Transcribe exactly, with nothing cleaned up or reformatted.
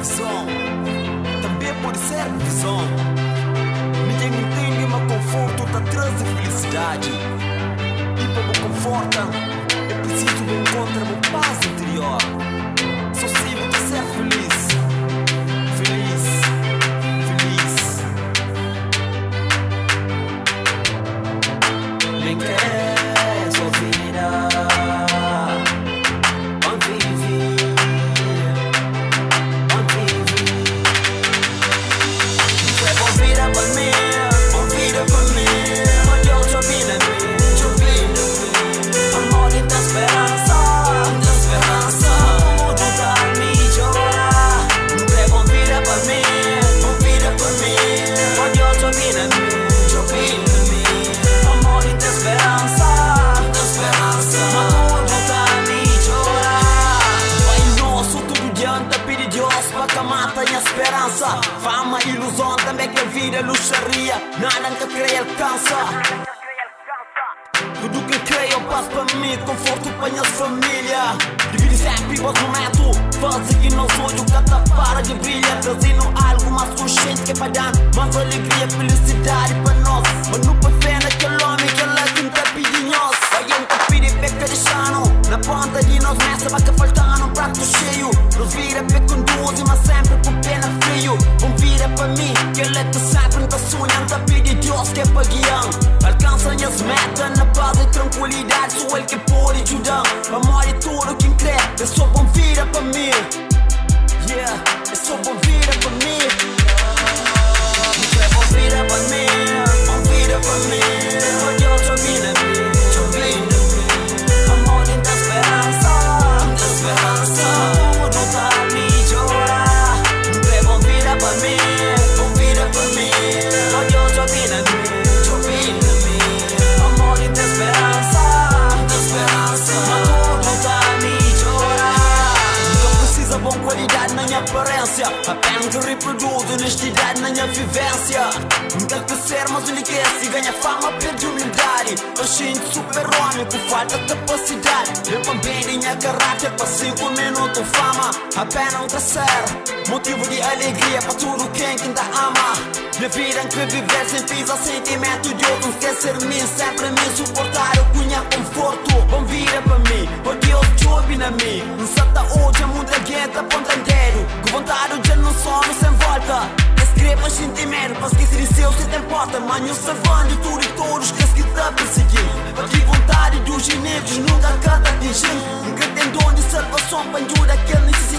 visão, também pode ser visão. Ninguém entende, mas conforto tá traz a felicidade. E para me conforta, é preciso encontrar uma paz interior. Só sigo de ser feliz, feliz, feliz. Nem quer sua vida. Esperança, fama, ilusão, também que a vida é luxaria. Nada que creia alcança. Tudo que creio passa para mim, conforto para minha família. Divide sempre o momento, faz que não sonho, cata para de brilhar. Trazendo algo mais consciente que vai dar mais alegria, felicidade para nós. Mas não pode ver naquele homem que ela tenta pedir nós. Vai então pedir peca de chano, na ponta de nós mestre vai que faltando um prato cheio. Nos vira peca com duas, mas sempre com pena frio. Vão vira para mim, que ela que sempre tá sonhando, tá pedir Deus que é para guiar. Alcança as metas na paz e tranquilidade, sou ele que pode ajudar. Amor é tudo quem crê, é só bom vira para mim. Yeah, é só bom vira para mim. É bom vira para mim, bom vira para mim. Pode eu te ouvir na mim, te ouvir na mim. Amor tem esperança, tem esperança. Tudo tá a me chorar. É bom vira para mim, bom vira para mim. Pode eu te ouvir na mim, te ouvir na mim. Amor tem esperança, tem esperança. Tudo tá a me chorar. Não precisa bom qualidade na minha aparência, apenas que reproduz honestidade na minha vivência. Nunca crescer, mas enriquece, ganha fama, perde humildade. Fascínio super-homem com falta de capacidade. Limpa bem minha caráter para cinco minutos fama. Apenas crescer, motivo de alegria para tudo quem ainda ama. Minha vida em que viver sem pisar sentimento de outro. Esquecer-me, sempre me suportar, eu cunha conforto. Bom vira para mim, o Deus te ouve na mim. Não sata hoje, a muita gente aponta inteiro. Com vontade de não sono sem volta. Escreva sentimento, para esquecer de seu se te importa. Mas eu salvando tudo e todos que se está perseguindo. Para que vontade dos inimigos nunca canta de gente. Nunca tem dom de salvação para ajudar aquele necessitado.